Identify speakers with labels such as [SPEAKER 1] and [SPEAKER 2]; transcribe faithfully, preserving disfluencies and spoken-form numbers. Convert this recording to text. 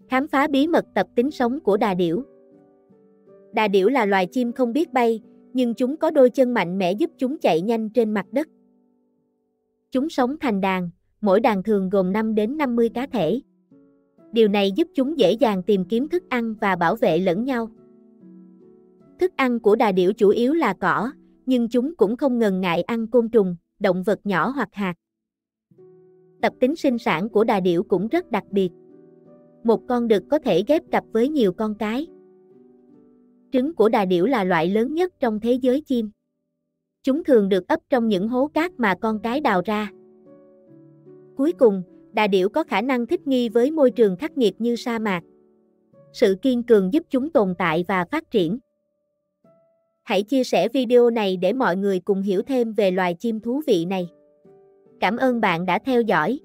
[SPEAKER 1] Khám phá bí mật tập tính sống của đà điểu. Đà điểu là loài chim không biết bay, nhưng chúng có đôi chân mạnh mẽ giúp chúng chạy nhanh trên mặt đất. Chúng sống thành đàn, mỗi đàn thường gồm năm đến năm mươi cá thể. Điều này giúp chúng dễ dàng tìm kiếm thức ăn và bảo vệ lẫn nhau. Thức ăn của đà điểu chủ yếu là cỏ, nhưng chúng cũng không ngần ngại ăn côn trùng, động vật nhỏ hoặc hạt. Tập tính sinh sản của đà điểu cũng rất đặc biệt. Một con đực có thể ghép cặp với nhiều con cái. Trứng của đà điểu là loại lớn nhất trong thế giới chim. Chúng thường được ấp trong những hố cát mà con cái đào ra. Cuối cùng, đà điểu có khả năng thích nghi với môi trường khắc nghiệt như sa mạc. Sự kiên cường giúp chúng tồn tại và phát triển. Hãy chia sẻ video này để mọi người cùng hiểu thêm về loài chim thú vị này. Cảm ơn bạn đã theo dõi.